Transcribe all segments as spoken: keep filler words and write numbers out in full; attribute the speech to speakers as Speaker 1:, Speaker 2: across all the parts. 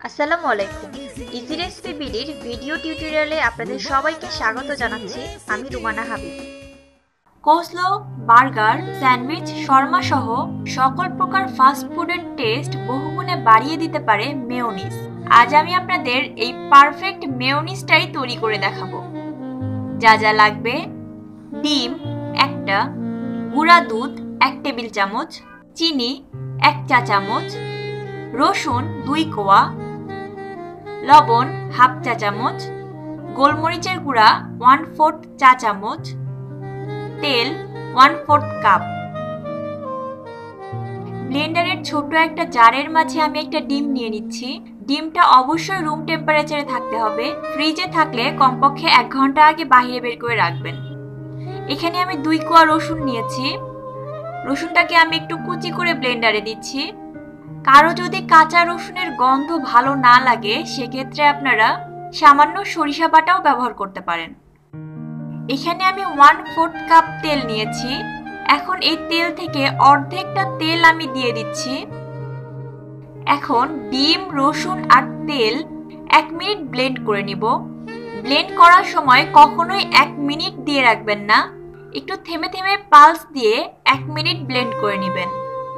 Speaker 1: আসসালামু আলাইকুম। Easy recipe বিডির video টিউটোরিয়ালে আপনাদের সবাইকে স্বাগত জানাচ্ছি। আমি Rumana Habib. Coleslaw, burger, sandwich, shawarma সহ সকল প্রকার ফাস্ট ফুডের টেস্ট বহুগুণে বাড়িয়ে দিতে পারে মেয়োনিজ। আজ আমি আপনাদের এই পারফেক্ট মেয়োনিজটাই তৈরি করে দেখাবো। যা যা লাগবে: ডিম একটা, গুঁড়া দুধ এক টেবিল চামচ, চিনি এক চা চামচ, রসুন দুই কোয়া, লবণ হাফ চা চামচ, গোলমরিচের গুঁড়া ওয়ান ফোর্থ চা চামচ, তেল ওয়ান ফোর্থ কাপ। ব্লেন্ডারের ছোট একটা জারের মাঝে আমি একটা ডিম নিয়ে নিচ্ছি। ডিমটা অবশ্যই রুম টেম্পারেচারে থাকতে হবে। ফ্রিজে থাকলে কমপক্ষে এক ঘন্টা আগে বাইরে বের করে রাখবেন। এখানে আমি দুই কোয়া রসুন নিয়েছি। রসুনটাকে আমি একটু কুচি করে ব্লেন্ডারে দিচ্ছি। কারো যদি কাঁচা রসুনের গন্ধ ভালো না লাগে সেক্ষেত্রে আপনারা সামান্য সরিষা বাটাও ব্যবহার করতে পারেন। এখানে আমি ওয়ান ফোর্থ কাপ তেল নিয়েছি। এখন এই তেল থেকে অর্ধেকটা তেল আমি দিয়ে দিচ্ছি। এখন ডিম, রসুন আর তেল এক মিনিট ব্লেন্ড করে নিব। ব্লেন্ড করার সময় কখনোই এক মিনিট দিয়ে রাখবেন না, একটু থেমে থেমে পালস দিয়ে এক মিনিট ব্লেন্ড করে নেবেন।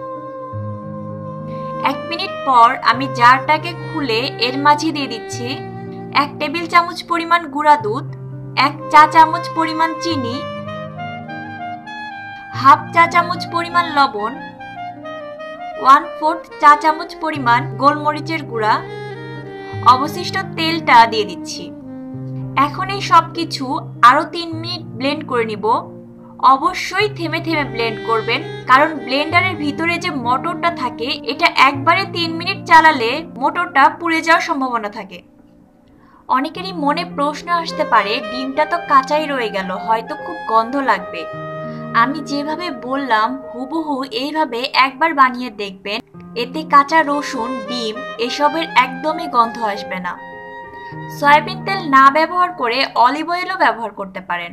Speaker 1: এক মিনিট পর আমি জারটাকে খুলে এর মাঝে দিয়ে দিচ্ছি এক টেবিল চামচ পরিমাণ গুঁড়া দুধ, এক চা চামচ পরিমাণ চিনি, হাফ চা চামচ পরিমাণ লবণ, ওয়ান ফোর্থ চা চামচ পরিমাণ গোলমরিচের গুঁড়া, অবশিষ্ট তেলটা দিয়ে দিচ্ছি। এখন এই সব কিছু আরো তিন মিনিট ব্লেন্ড করে নিব। অবশ্যই থেমে থেমে ব্লেন্ড করবেন, কারণ ব্লেন্ডারের ভিতরে যে মোটরটা থাকে এটা একবারে তিন মিনিট চালালে মোটরটা পুড়ে যাওয়ার সম্ভাবনা থাকে। অনেকেরই মনে প্রশ্ন আসতে পারে, ডিমটা তো কাঁচাই রয়ে গেল, হয়তো খুব গন্ধ লাগবে। আমি যেভাবে বললাম হুবহু এইভাবে একবার বানিয়ে দেখবেন, এতে কাঁচা রসুন, ডিম এসবের একদমই গন্ধ আসবে না। সয়াবিন তেল না ব্যবহার করে অলিভ অয়েলও ব্যবহার করতে পারেন।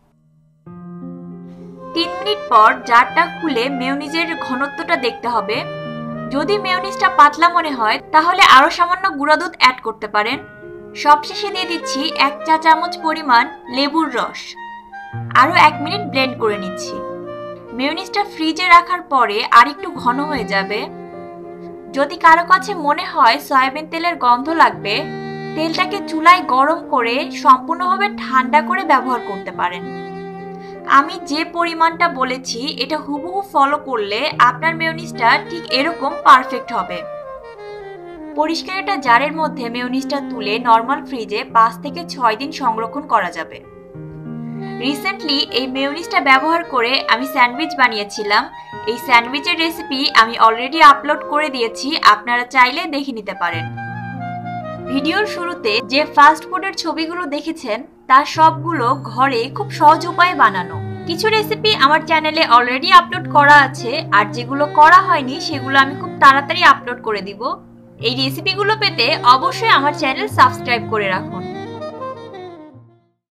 Speaker 1: তিন মিনিট পর জারটা খুলে মেয়োনিজের ঘনত্বটা দেখতে হবে। যদি মেয়োনিজটা পাতলা মনে হয় তাহলে আরো সামান্য গুঁড়া দুধ অ্যাড করতে পারেন। সবশেষে দিয়ে দিচ্ছি এক চা চামচ পরিমাণ লেবুর রস। আরো এক মিনিট ব্লেন্ড করে নিচ্ছি। মেয়োনিজটা ফ্রিজে রাখার পরে আর একটু ঘন হয়ে যাবে। যদি কারো কাছে মনে হয় সয়াবিন তেলের গন্ধ লাগবে, তেলটাকে চুলায় গরম করে সম্পূর্ণভাবে ঠান্ডা করে ব্যবহার করতে পারেন। আমি যে পরিমাণটা বলেছি এটা হুবহু ফলো করলে আপনার মেয়োনিজটা ঠিক এরকম পারফেক্ট হবে। পরিষ্কার একটা জারের মধ্যে মেয়োনিজটা তুলে নর্মাল ফ্রিজে পাঁচ থেকে ছয় দিন সংরক্ষণ করা যাবে। রিসেন্টলি এই মেয়োনিজটা ব্যবহার করে আমি স্যান্ডউইচ বানিয়েছিলাম। এই স্যান্ডউইচের রেসিপি আমি অলরেডি আপলোড করে দিয়েছি, আপনারা চাইলে দেখে নিতে পারেন। ভিডিওর শুরুতে যে ফাস্ট ফুডের ছবিগুলো দেখেছেন তার সবগুলো ঘরে খুব সহজ উপায়ে বানানো। কিছু রেসিপি আমার চ্যানেলে অলরেডি আপলোড করা আছে, আর যেগুলো করা হয়নি সেগুলো আমি খুব তাড়াতাড়ি আপলোড করে দিব। এই রেসিপিগুলো পেতে অবশ্যই আমার চ্যানেল সাবস্ক্রাইব করে রাখুন।